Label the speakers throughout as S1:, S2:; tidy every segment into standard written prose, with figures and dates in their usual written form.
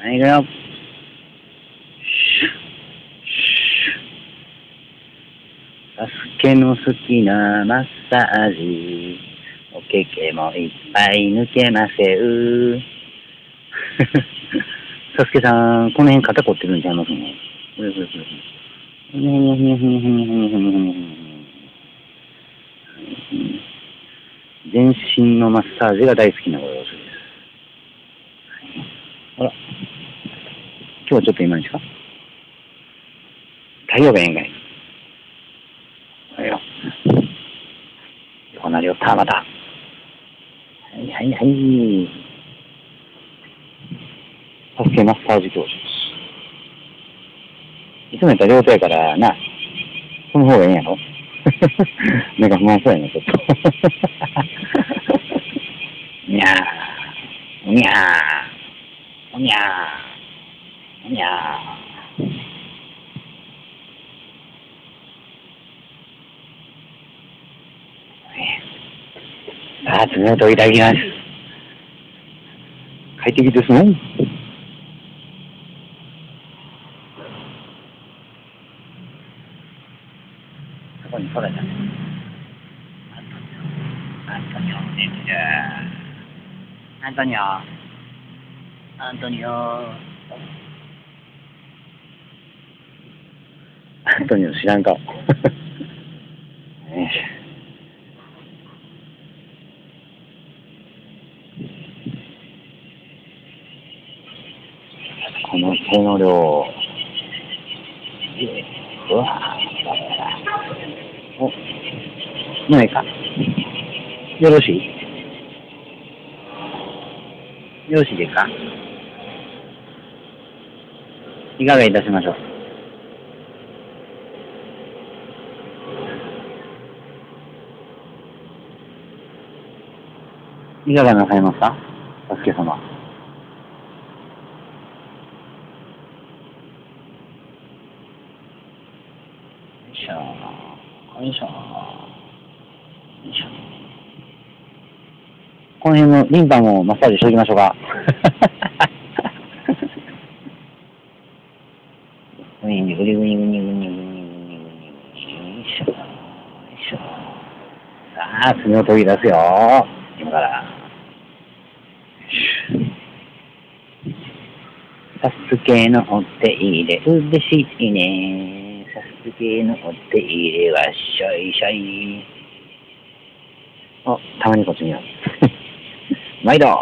S1: はい、いくよ。サスケの好きなマッサージ、おけけもいっぱい抜けませう。サスケさん、この辺肩凝ってるんちゃいますね。全身のマッサージが大好きなご様子です。あら、今日はちょっと今にしか太陽が縁外。はいよ。横なりをたまた。はいはいはい。サスケマッサージ教室。いつもやったら両手やからな、その方がええんやろ。なんか不満そうやな、ちょっと。にゃー、にゃー、にゃー、にゃー。さあ、爪を研いであげます。快適ですね。そこにそれたね。アントニオ、寝てる。アントニオ、アントニオ。アントニオ知らんか。この手の量。うわぁ。お、もういいか。よろしい？よろしいですか？いかがいたしましょう？いかがなさいますか？サスケ様。よいしょ。よいしょ。よいしょ。この辺のリンパもマッサージしておきましょうか。グニグニグニグニグニグニグニグニグニグニよいしょ。よいしょ。さあ、爪を研ぎ出すよ。今から。サスケのお手入れ、嬉しいね。サスケのお手入れはシャイシャイ。あ、たまにこっち見よう。毎度。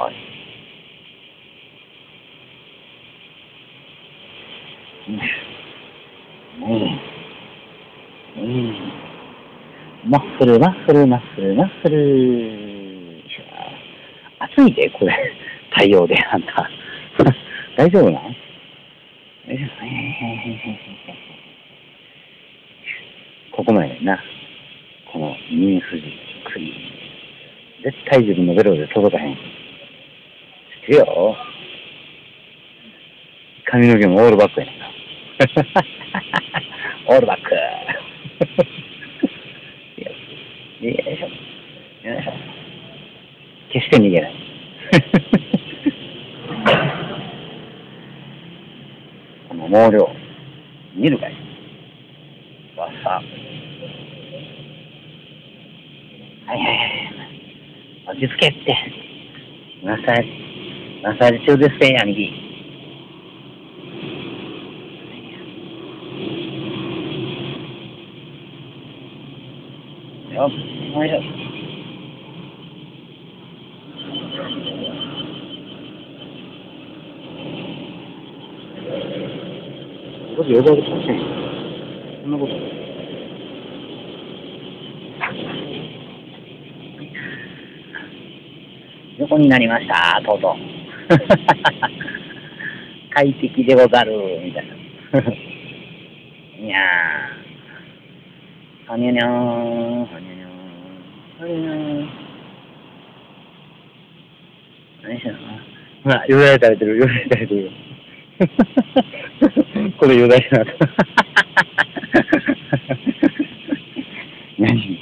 S1: マッスル、マッスル、マッスル、マッスル。暑いで、これ。太陽で、あんた。大丈夫なの？ここまでな。この耳筋、クリーン。絶対自分のベロで届かへん。知ってるよ。髪の毛もオールバックやねんか。オールバック。よいしょ。よいしょ。決して逃げない。この毛量、見るかい？わさ。はいはいはい。落ち着けって。マッサージ中ですね、兄貴。よっ、よいしょ。僕、横でこっちに。そんなこと。横になりました、とうとう。快適でござる、みたいな。いやー。はにゃにゃーん、はにゃにゃーん、はにゃにゃーん。何しような。ほら、よだれ垂れてる、よだれ垂れてる。これよだれな。何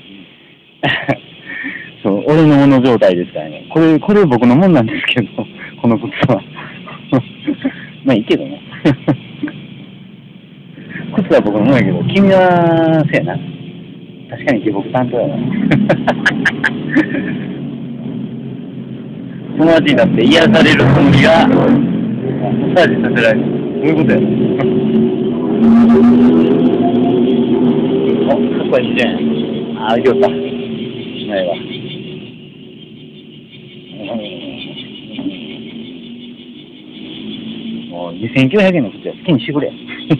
S1: そう、俺のもの状態ですからね。これ僕のもんなんですけど、この靴は。 まあいいけどね。靴は僕のもんやけど、君は、そうやな。確かに下僕担当やな。友達になって癒されるつもりが、マッサージさせられる。そういうことや。あ、そこは20円。あ、いけた。ないわ。もう2900円の靴は好きにしてくれ。よ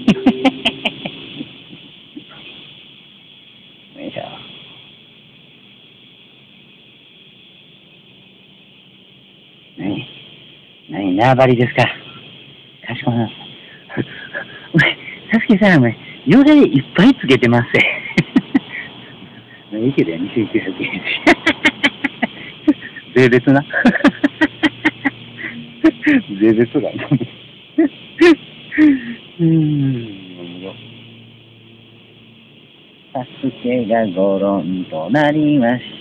S1: いしょ。何縄張りですか。かしこまりました。お前、サスケさん、お前、よだれいっぱいつけてますいいけど、2900円。税別な。税別だな。サスケがゴロンとなりました。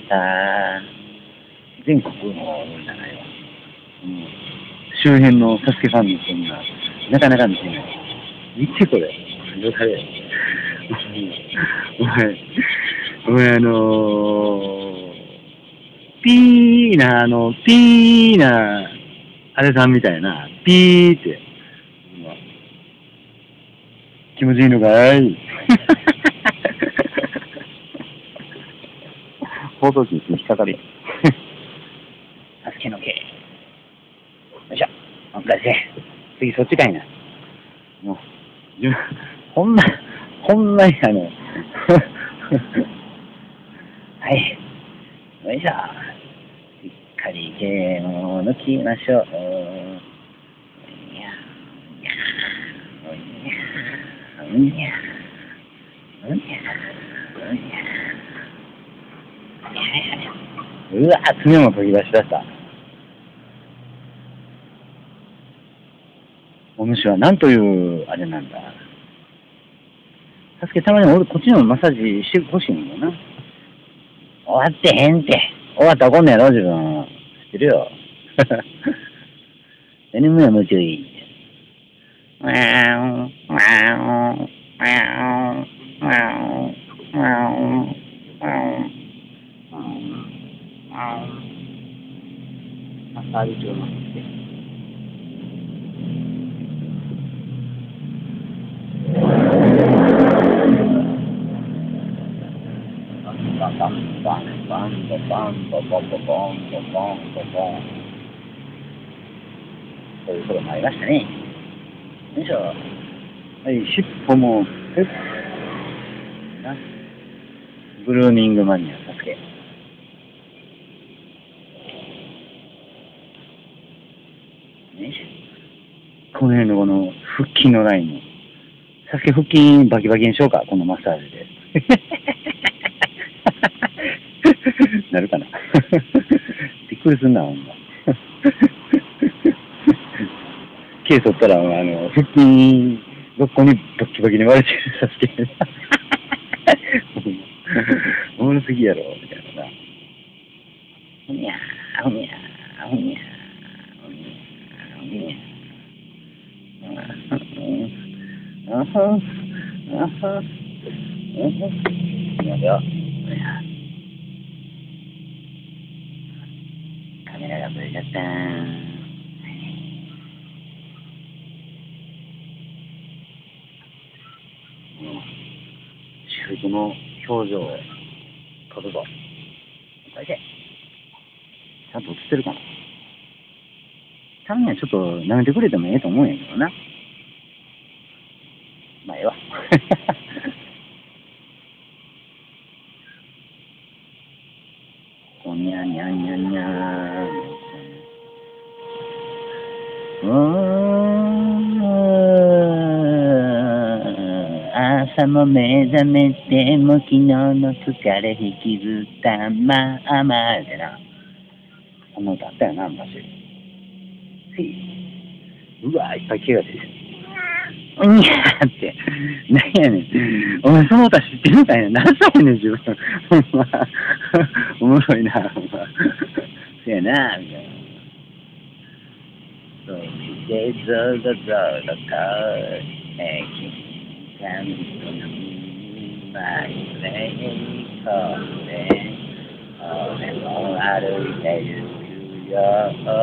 S1: 全国のじゃないわ。周辺のサスケファンの人には、なかなか見てない。見てこれ。よかれ。お前、ピーな、あれさんみたいな、ピーって。気持ちいいのかい。放送機に引っかかるよ。サスケの毛。よいしょ。お疲れ。次そっちかいな。もう、ほんまにはい。よいしょ。しっかり毛を抜きましょう。うわぁ、爪も研ぎ出しだした。お主は何というあれなんだ。サスケたまに俺こっちのマッサージしてほしいんだよな。終わってへんって。終わったら怒んねやろ、自分。知ってるよ。何もやむちょい。マッサージ中のそういうこともありましたね。よいしょ。はい、尻尾も、グルーミングマニア、サスケ。この辺のこの腹筋のラインの。サスケ腹筋バキバキにしようか、このマッサージで。なるかな。びっくりすんな、ほんま。ケース取ったら、腹筋、どこにバキバキに割れてるサスケ。おもろすぎやろ、みたいなな。ほにゃー、ほにゃー、ほにゃー、ほにゃー、ほにゃー。カメラがぶれちゃった。主婦の表情を撮るぞ。これで。ちゃんと映ってるかな。たまにはちょっと舐めてくれてもええと思うんやけどな。まあ、ええわ。ほにゃにゃにゃにゃ朝も目覚めても昨日の疲れ引きずったままでな。こんな歌あったよな、昔。うわいっぱい毛が出てる。うにゃーって。なんやねん。お前その歌知ってるかいな。何歳やねん、自分。ほんま。おもろいな、ほんま。せやな、みたいな。そう。 でゾロゾロと平均感のマイレイコーで俺も歩いてゆくよ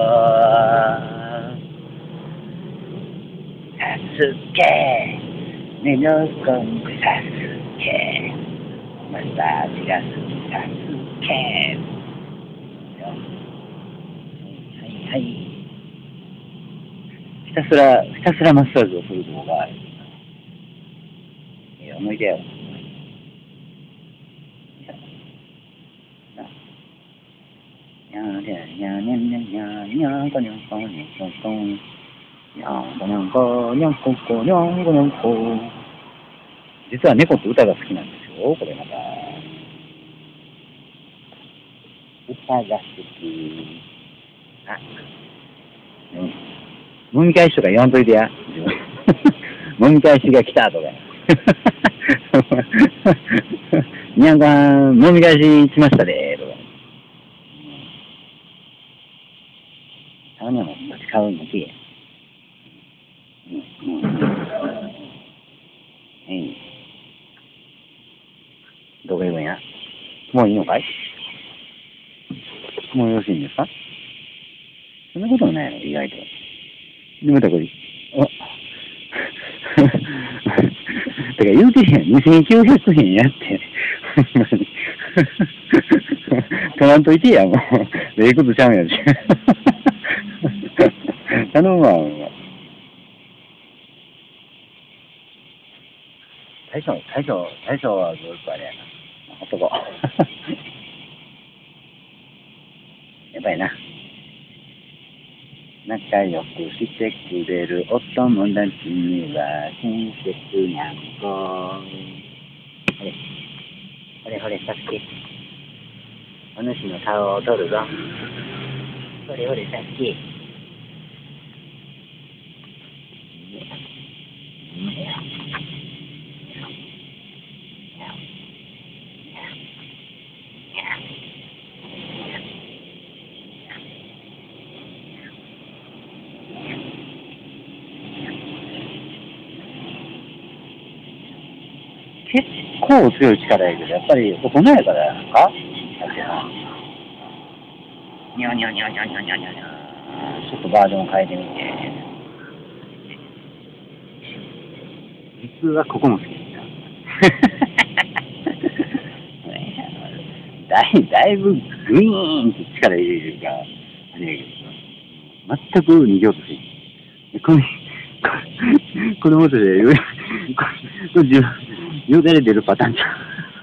S1: サスケ目のコンクサスケマッサージが好きサスケはいはいひたすらマッサージをする動画思い出よにゃーにゃーにゃーにゃーにゃーにゃーこにゃんこにゃんここにゃんこにゃんこにゃんここにゃんこにゃんこ実は猫って歌が好きなんですよこれまた歌が好きもみ返しとか言わんといてやもみ返しが来たとかにゃんこはんもみ返し来ましたでとかたまにはもう使うのきれどこ行くんやもういいのかいもうよろしいんですかそんなこともないの意外とでまたこれだから言うてへん2900円やって取らんといてやもうええことちゃうんやし頼むわ大将はずっとあれやな男やばいな仲良くしてくれるお友達には親切にゃんこほれさっきお主の顔を撮るぞほれさっき結構強い力やけど、やっぱり大人やからやんかにゃにゃにゃにゃにゃにゃにゃにゃちょっとバージョン変えてみて。実はここも好きだいぶグイーンって力入れるから、あれやけど、全く逃げようとせん。この元で、よだれ出るパターンじゃん。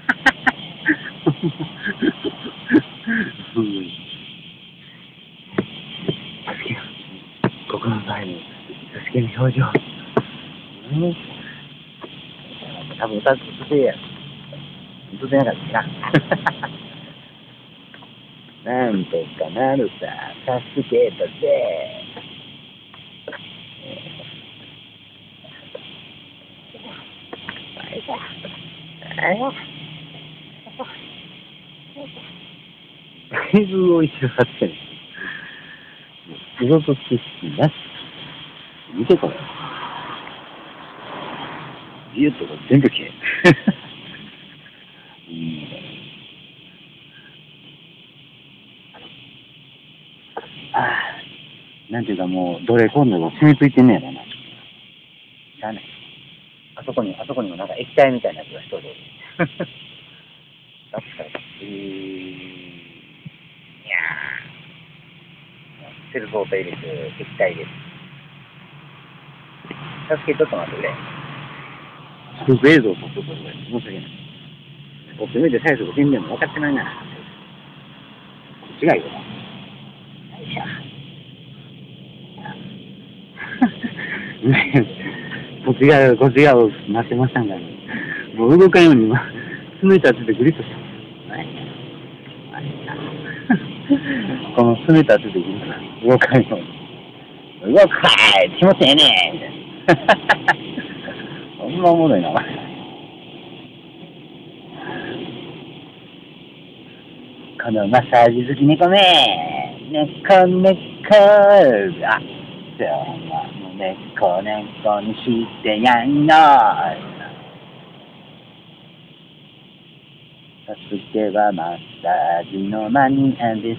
S1: ここの場合に、サスケの表情。多分歌ってや。歌ってなかったな。なんとかなるさ、サスケだぜ。だいぶ美味しくなってる。仕事知識なし。見てこれ。ビューとか全部消え。なんていうかもう、どれ今度が染みついてんねやろな。しゃあない。あそこにもなんか液体みたいなやつが一人で。確かに。いやー。セルフオペ入れて液体です。サスケちょっと待ってくれ。スクープ映像を撮っとくれ。申し訳ない。こっち見て最初が全然分かってないな。こっちがいいよな。よいしょ。こっち側を待ってましたんだね。もう動かんように今、爪立ててグリッとした。この爪立ててグリッと動かんように。動くかい気持ちええねみたいな。ほんまおもろいな。このマッサージ好き猫ね。猫。 そや、ほんま。もう猫にしてやんな。サスケはマッサージのマニアです。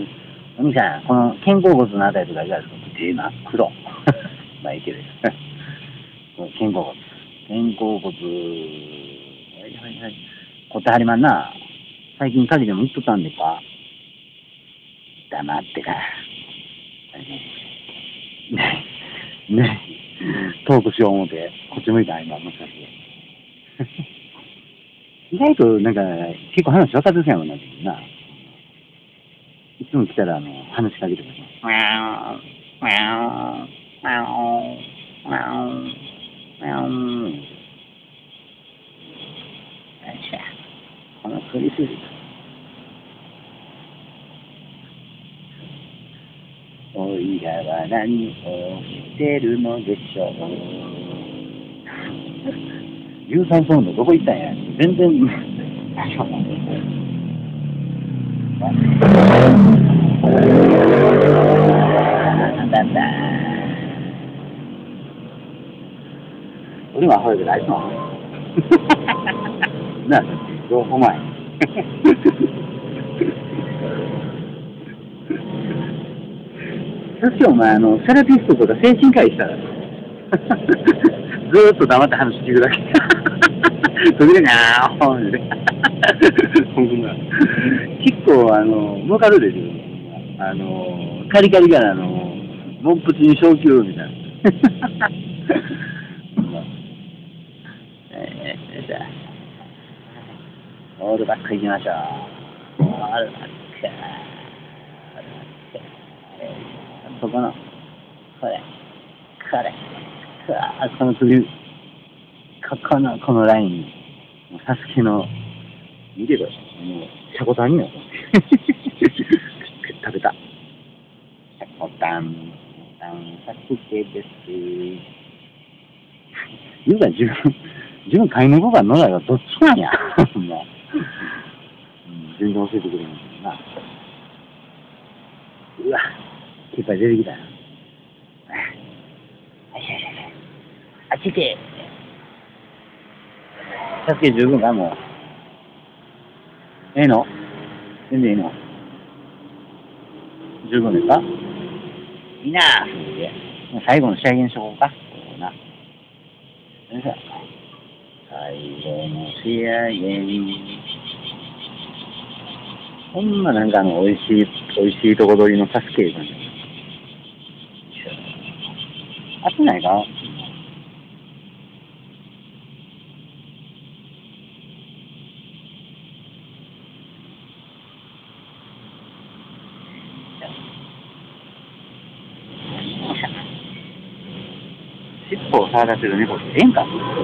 S1: お兄さん、この肩甲骨のあたりとかいかがですか？手真っ黒。まあ、いいけど。肩甲骨。肩甲骨。はいはいはい。こってはりまんな。最近鍵でも言っとったんでか。黙ってから。ね、ね、トークしよう思って、こっち向いた今、もしかして。意外と、なんか、結構話分かってそうやもんな、な。いつも来たら、話しかけてくる。わー、わー、わー、わー、わー。よいしょ。このクリスリ。おいらは何をしてるのでしょう。有酸素運動どこ行ったんや。全然、なんだ。俺は早くないの。なあ、どうお前。さっきお前、セラピストとか精神科医したら、ずーっと黙って話聞くだけ。それでなーほんで。結構、わかるでしょ。カリカリからモップチに昇級みたいな。さあ、オールバック行きましょう。オールバック。そこの、これ、この首、このライン、サスケの、見てこれ、もう、シャコタンになる。食べた。シャコタン、サスケです。言うか、自分買い物か乗らがどっちなんや。もう、全然教えてくれへんけどな。うわ、いっぱい出てきたな。あっちで。助け十分か、もう。ええの？全然いいの？十分ですか？いいなぁ。最後の仕上げにしとこうか。な。最後の仕上げに。ほんまなんか美味しいとこ取りの助け感じ。飽きないか？尻尾を触らせる猫ってええんか？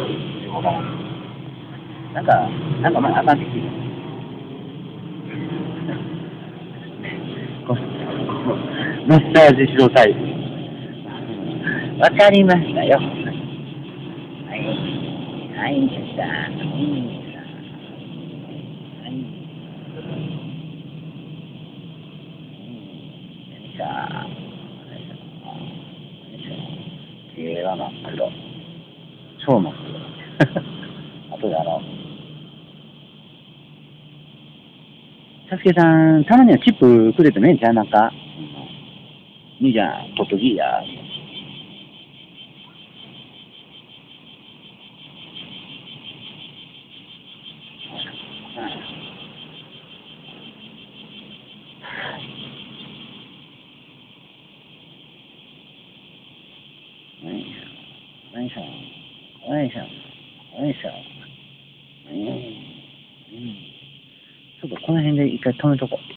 S1: なんかあかんって聞いた。マッサージしろタイプ。わかりましたよ。はい。はい、さあ。はい。さあ。毛は真っ黒。超真っ黒。後で洗おう。サスケさん、たまにはチップくれてもええんちゃいますか？兄ちゃん、取っときや。よいしょ、よいしょ、よいしょ、よいしょ。ちょっとこの辺で一回止めとこう。